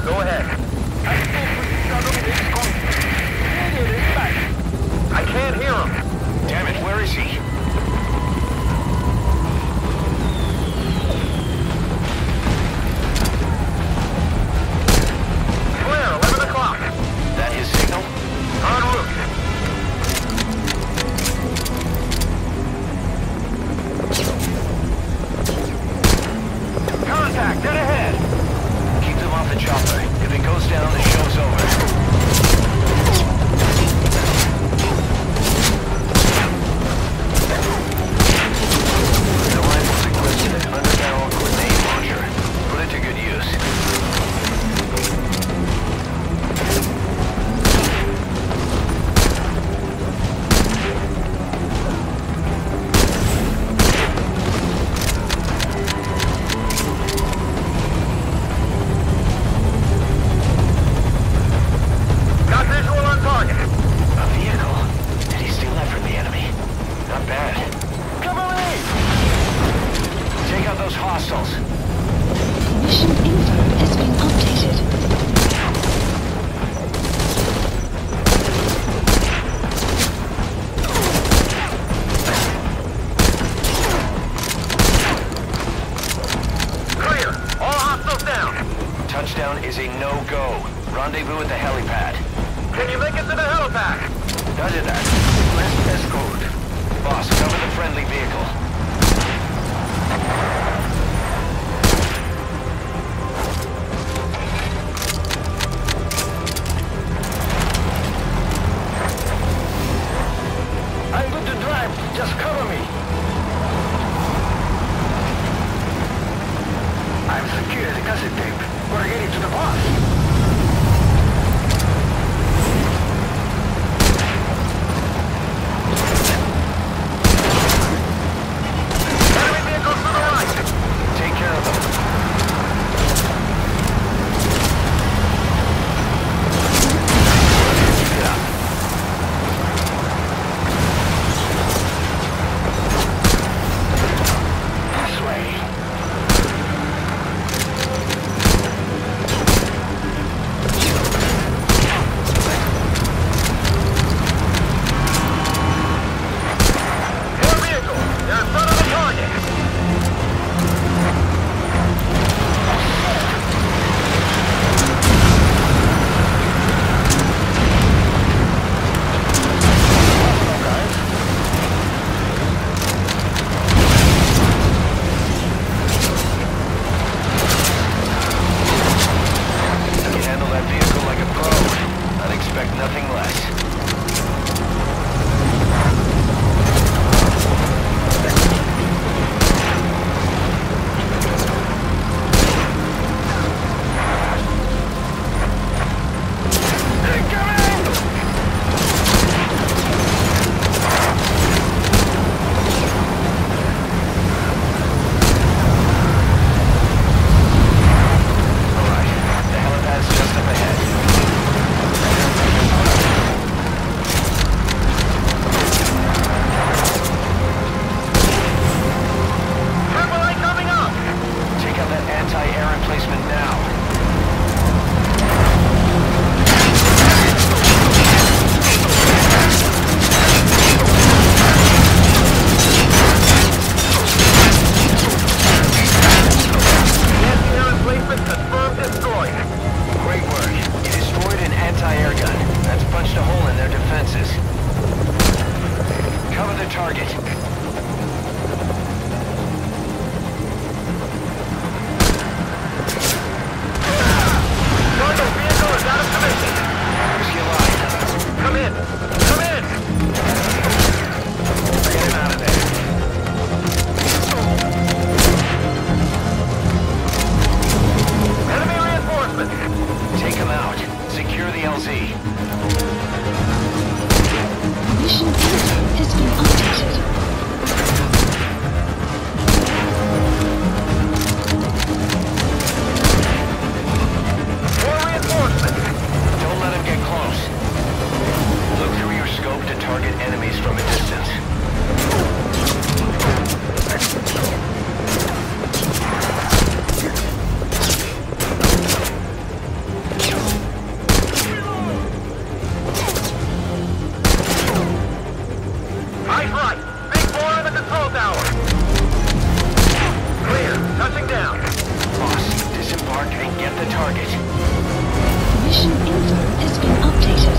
Go ahead. I can't hear him. Damn it, where is he? Clear, 11 o'clock. That his signal? En route. Contact, dead ahead. Keep them off the chopper. If it goes down, the show's over. The rifle's equipped with an underbarrel grenade launcher. Put it to good use. Got visual on target. A vehicle? Did he steal that from the enemy? Not bad. Cover me! Take out those hostiles. Mission info has been updated. Clear. All hostiles down. Touchdown is a no-go. Rendezvous at the helipad. Can you make it to the helipad? Roger that. Let's escort. Boss, cover the friendly vehicle. I'm good to drive. Just cover me. I'm secure as a cassette tape. We're getting to the boss. Enemy vehicles to the right. Get the target. Mission info has been updated.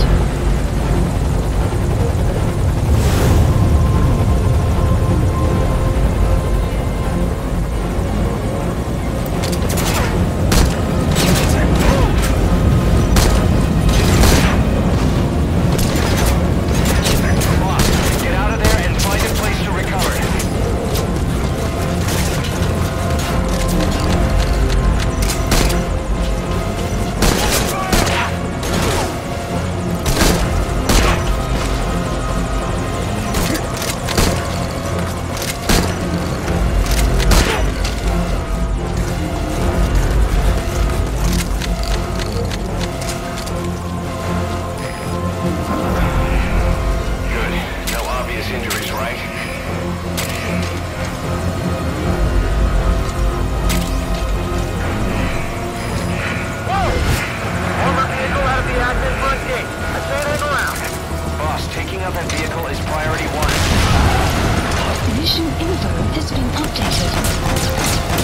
Boss, get out of there and find a place to recover. Good. No obvious injuries, right? Armored vehicle out of the active front gate. I can't hang around. Boss, taking out that vehicle is priority 1. Mission info has been updated.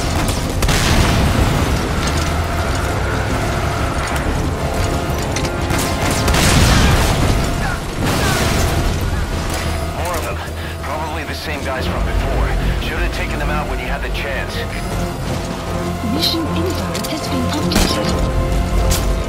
More of them. Probably the same guys from before. Should have taken them out when you had the chance. Mission info has been updated.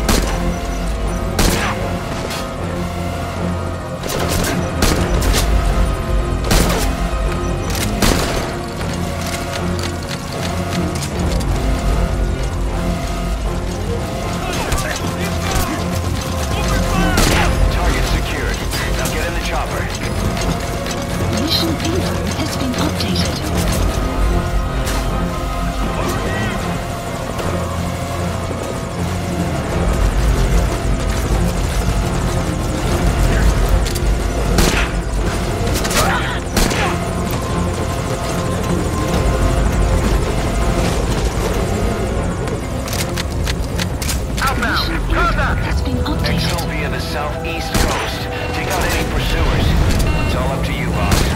Target secured. Now get in the chopper. Mission info has been updated. Outbound. Mission Contact. info has been Exfil updated. via the southeast coast. Take out any pursuers. It's all up to you, boss.